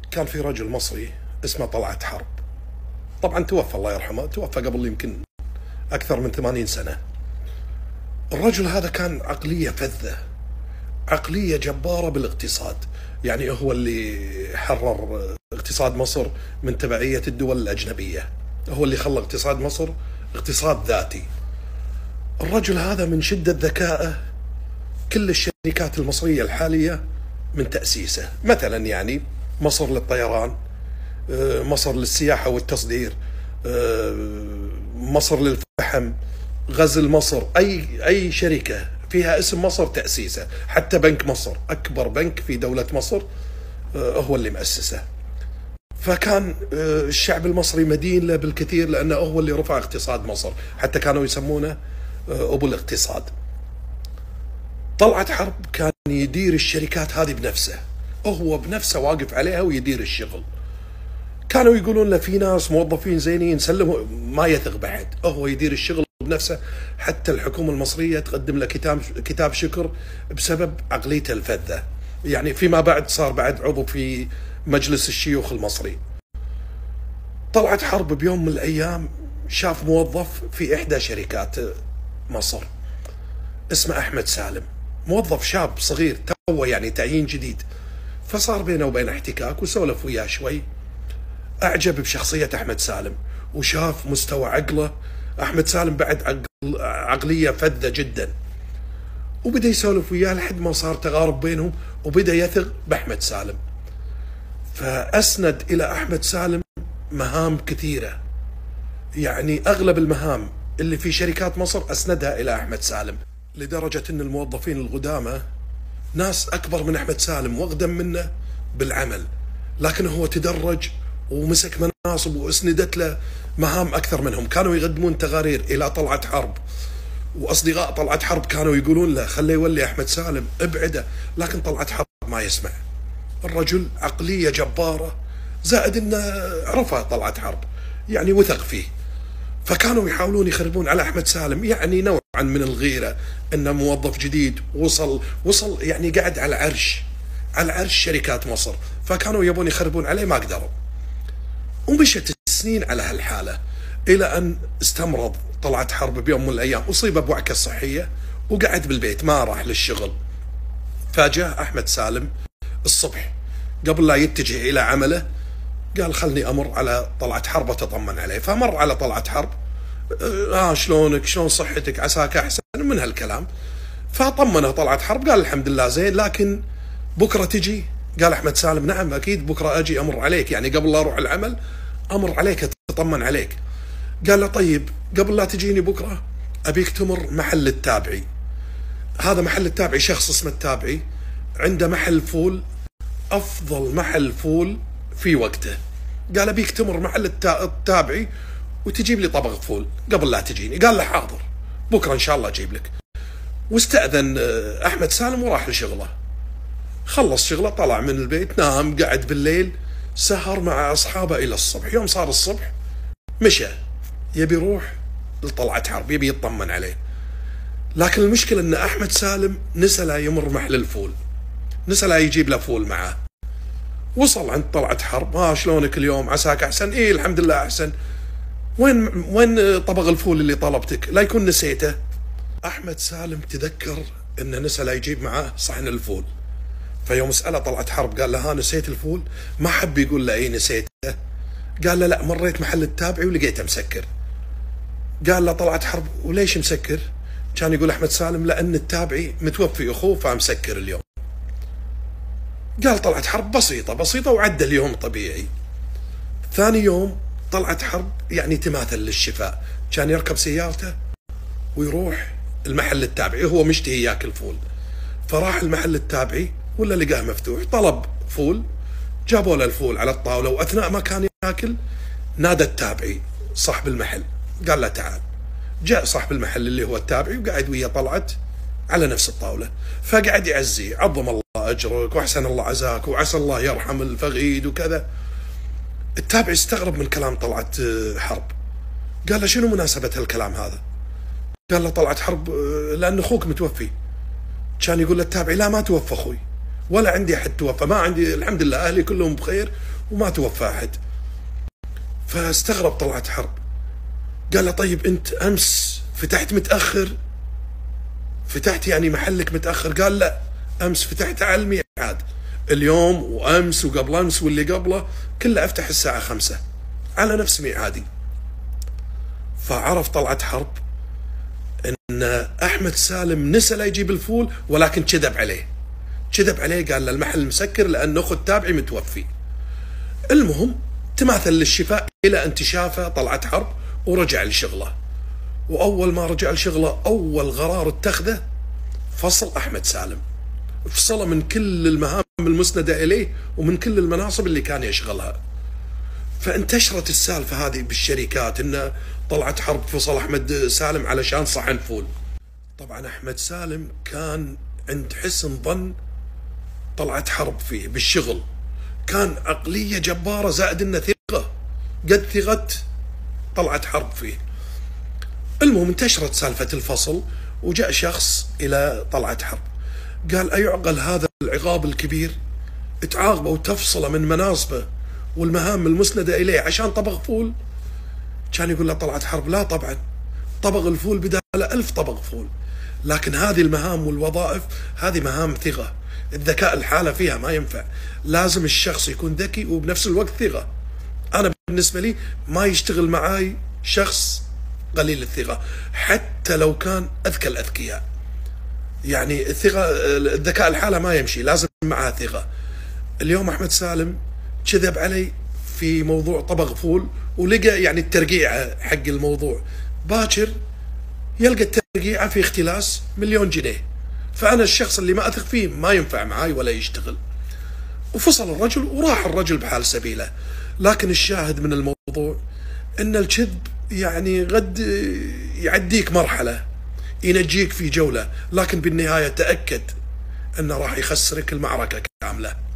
كان في رجل مصري اسمه طلعت حرب. طبعا توفى الله يرحمه، توفى قبل يمكن أكثر من 80 سنة. الرجل هذا كان عقلية فذة، عقلية جبارة بالاقتصاد. يعني هو اللي حرر اقتصاد مصر من تبعية الدول الأجنبية، هو اللي خلى اقتصاد مصر اقتصاد ذاتي. الرجل هذا من شدة ذكائه كل الشركات المصرية الحالية من تأسيسه، مثلا يعني مصر للطيران، مصر للسياحة والتصدير، مصر للفحم، غزل مصر، أي شركة فيها اسم مصر تأسيسه. حتى بنك مصر أكبر بنك في دولة مصر هو اللي مؤسسه. فكان الشعب المصري مدين له بالكثير لأنه هو اللي رفع اقتصاد مصر، حتى كانوا يسمونه أبو الاقتصاد. طلعت حرب كان يدير الشركات هذه بنفسه، هو بنفسه واقف عليها ويدير الشغل. كانوا يقولون له في ناس موظفين زينين سلموا، ما يثق بحد، هو يدير الشغل بنفسه. حتى الحكومة المصرية تقدم له كتاب شكر بسبب عقليته الفذة. يعني فيما بعد صار بعد عضو في مجلس الشيوخ المصري. طلعت حرب بيوم من الأيام شاف موظف في إحدى شركات مصر اسمه أحمد سالم، موظف شاب صغير توه يعني تعيين جديد. فصار بينه وبين احتكاك وسولف وياه شوي، أعجب بشخصية أحمد سالم وشاف مستوى عقله. أحمد سالم بعد عقلية فذة جدا، وبدأ يسولف وياه لحد ما صار تغارب بينهم، وبدأ يثق بأحمد سالم. فأسند إلى أحمد سالم مهام كثيرة، يعني أغلب المهام اللي في شركات مصر أسندها إلى أحمد سالم، لدرجة أن الموظفين القدامى ناس أكبر من أحمد سالم وأقدم منه بالعمل، لكن هو تدرج ومسك مناصب واسندت له مهام أكثر منهم. كانوا يقدمون تقارير إلى طلعت حرب، وأصدقاء طلعت حرب كانوا يقولون له خليه يولي أحمد سالم ابعده، لكن طلعت حرب ما يسمع. الرجل عقلية جبارة، زائد أنه عرفه طلعت حرب يعني وثق فيه. فكانوا يحاولون يخربون على أحمد سالم، يعني نوعا من الغيرة، أنه موظف جديد وصل يعني قاعد على عرش شركات مصر. فكانوا يبون يخربون عليه، ما قدروا. ومشت السنين على هالحالة إلى أن استمرض طلعت حرب بيوم من الأيام، أصيب بوعكة صحية وقعد بالبيت ما راح للشغل. فجاء أحمد سالم الصبح قبل لا يتجه إلى عمله، قال خلني أمر على طلعت حرب أتطمن عليه. فمر على طلعت حرب، شلونك، شلون صحتك، عساك أحسن، من هالكلام. فطمنه طلعت حرب، قال الحمد لله زين، لكن بكرة تجي؟ قال أحمد سالم نعم أكيد بكرة أجي أمر عليك، يعني قبل لا أروح العمل أمر عليك أتطمن عليك. قال له طيب قبل لا تجيني بكرة أبيك تمر محل التابعي. هذا محل التابعي شخص اسمه التابعي، عنده محل فول، أفضل محل فول في وقته. قال أبيك تمر محل التابعي وتجيب لي طبق فول قبل لا تجيني. قال له حاضر بكرة إن شاء الله أجيب لك. واستأذن أحمد سالم وراح لشغله. خلص شغله، طلع من البيت، نام، قعد بالليل، سهر مع أصحابه إلى الصبح. يوم صار الصبح مشى يبي يروح لطلعت حرب، يبي يطمن عليه. لكن المشكلة أن أحمد سالم نسى لا يمر محل الفول، نسى لا يجيب له فول معاه. وصل عند طلعت حرب، شلونك اليوم، عساك أحسن؟ إيه الحمد لله أحسن. وين طبق الفول اللي طلبتك؟ لا يكون نسيته. أحمد سالم تذكر أنه نسى لا يجيب معاه صحن الفول. فيوم سأله طلعت حرب قال له نسيت الفول؟ ما حب يقول له إيه نسيته. قال له لا مريت محل التابعي ولقيته مسكر. قال له طلعت حرب وليش مسكر؟ كان يقول أحمد سالم لأن التابعي متوفي أخوه فمسكر اليوم. قال طلعت حرب بسيطة وعدى اليوم طبيعي. ثاني يوم طلعت حرب يعني تماثل للشفاء، كان يركب سيارته ويروح المحل التابعي، هو مشتهي ياكل فول. فراح المحل التابعي ولا لقاه مفتوح، طلب فول، جابوا له الفول على الطاولة، وأثناء ما كان ياكل نادى التابعي صاحب المحل، قال له تعال. جاء صاحب المحل اللي هو التابعي وقعد ويا طلعت على نفس الطاولة، فقعد يعزيه، عظم الله أجرك وأحسن الله عزاك وعسى الله يرحم الفقيد وكذا. التابعي استغرب من كلام طلعت حرب، قال له شنو مناسبة هالكلام هذا؟ قال له طلعت حرب لأن أخوك متوفي. كان يقول له التابعي لا ما توفى أخوي، ولا عندي أحد توفى، ما عندي، الحمد لله أهلي كلهم بخير وما توفى أحد. فاستغرب طلعت حرب، قال له طيب أنت أمس فتحت متأخر، فتحت يعني محلك متأخر؟ قال لا، أمس فتحت على الميعاد، اليوم وأمس وقبل أمس واللي قبله كله أفتح الساعة 5 على نفس ميعادي. فعرف طلعت حرب ان احمد سالم نسى لا يجيب الفول، ولكن كذب عليه، قال له المحل مسكر لان اخو تابعي متوفي. المهم تماثل للشفاء الى ان شافه طلعت حرب ورجع لشغله. واول ما رجع لشغله اول قرار اتخذه فصل احمد سالم، فصله من كل المهام المسنده اليه ومن كل المناصب اللي كان يشغلها. فانتشرت السالفه هذه بالشركات ان طلعت حرب فصل احمد سالم علشان صحن فول. طبعا احمد سالم كان عند حسن ظن طلعت حرب فيه بالشغل، كان عقليه جباره، زائد انه ثقه قد ثقه طلعت حرب فيه. المهم انتشرت سالفه الفصل، وجاء شخص الى طلعت حرب قال أيعقل هذا العقاب الكبير تعاقبه وتفصله من مناصبه والمهام المسندة إليه عشان طبق فول؟ كان يقول له طلعت حرب لا طبعا، طبق الفول بداله 1000 طبق فول، لكن هذه المهام والوظائف هذه مهام ثقة، الذكاء الحالة فيها ما ينفع، لازم الشخص يكون ذكي وبنفس الوقت ثقة. أنا بالنسبة لي ما يشتغل معاي شخص قليل الثقة حتى لو كان أذكى الأذكياء، يعني الذكاء الحالة ما يمشي، لازم معها ثقة. اليوم أحمد سالم كذب علي في موضوع طبق فول ولقى يعني الترقيعة حق الموضوع، باكر يلقى الترقيعة في اختلاس 1,000,000 جنيه، فأنا الشخص اللي ما أثق فيه ما ينفع معاي ولا يشتغل. وفصل الرجل وراح الرجل بحال سبيله. لكن الشاهد من الموضوع أن الكذب يعني قد يعديك مرحلة، ينجيك في جولة، لكن بالنهاية تأكد أنه راح يخسرك المعركة كاملة.